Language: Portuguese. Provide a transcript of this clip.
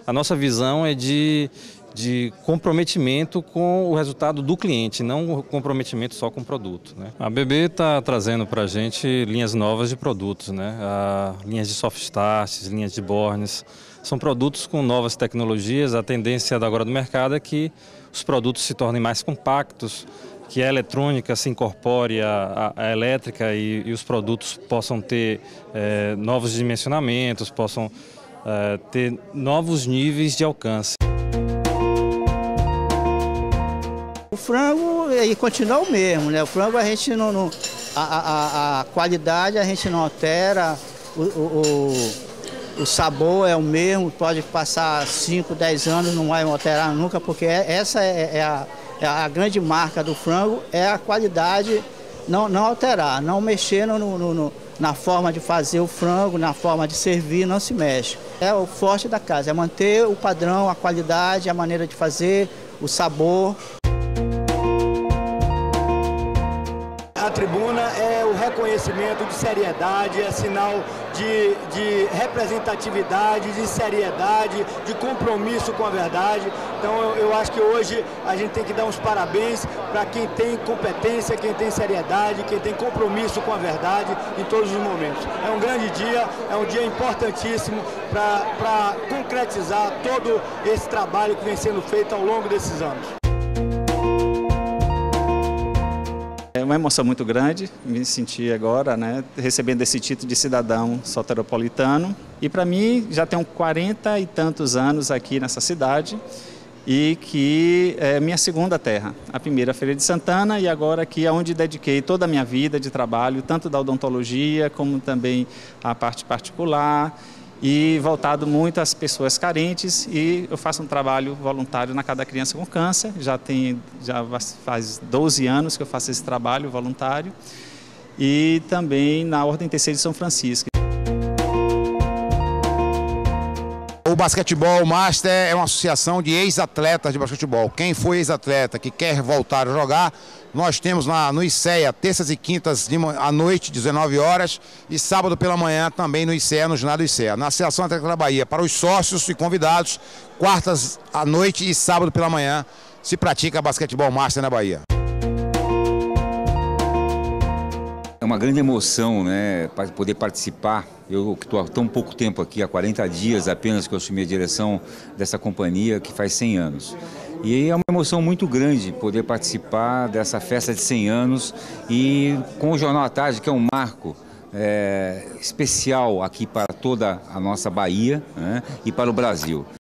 a nossa visão é de comprometimento com o resultado do cliente, não comprometimento só com o produto, né? A BB está trazendo para a gente linhas novas de produtos, né? Linhas de soft starts, linhas de bornes. São produtos com novas tecnologias. A tendência agora do mercado é que os produtos se tornem mais compactos, que a eletrônica se incorpore à elétrica e os produtos possam ter novos dimensionamentos, possam ter novos níveis de alcance. O frango ele continua o mesmo, né? O frango a gente a qualidade a gente não altera, o sabor é o mesmo, pode passar 5, 10 anos, não vai alterar nunca, porque essa é a grande marca do frango, é a qualidade, não alterar, não mexer na forma de fazer o frango, na forma de servir, não se mexe. É o forte da casa, é manter o padrão, a qualidade, a maneira de fazer, o sabor. A tribuna é o reconhecimento de seriedade, é sinal de representatividade, de seriedade, de compromisso com a verdade. Então eu acho que hoje a gente tem que dar uns parabéns para quem tem competência, quem tem seriedade, quem tem compromisso com a verdade em todos os momentos. É um grande dia, é um dia importantíssimo para concretizar todo esse trabalho que vem sendo feito ao longo desses anos. É uma emoção muito grande me sentir agora, né, recebendo esse título de cidadão soteropolitano. E para mim já tenho 40 e tantos anos aqui nessa cidade e que é minha segunda terra. A primeira Feira de Santana e agora aqui é onde dediquei toda a minha vida de trabalho, tanto da odontologia como também a parte particular, e voltado muito às pessoas carentes, e eu faço um trabalho voluntário na Cada Criança com Câncer, já faz 12 anos que eu faço esse trabalho voluntário, e também na Ordem Terceira de São Francisco. O Basquetebol Master é uma associação de ex-atletas de basquetebol. Quem foi ex-atleta que quer voltar a jogar, nós temos no ICEA, terças e quintas à noite, 19 horas, e sábado pela manhã também no ICEA, no ginásio do ICEA. Na Associação Atlética da Bahia, para os sócios e convidados, quartas à noite e sábado pela manhã, se pratica Basquetebol Master na Bahia. É uma grande emoção, né, para poder participar. Eu que estou há tão pouco tempo aqui, há 40 dias apenas que eu assumi a direção dessa companhia que faz 100 anos. E é uma emoção muito grande poder participar dessa festa de 100 anos e com o Jornal à Tarde, que é um marco especial aqui para toda a nossa Bahia, né, e para o Brasil.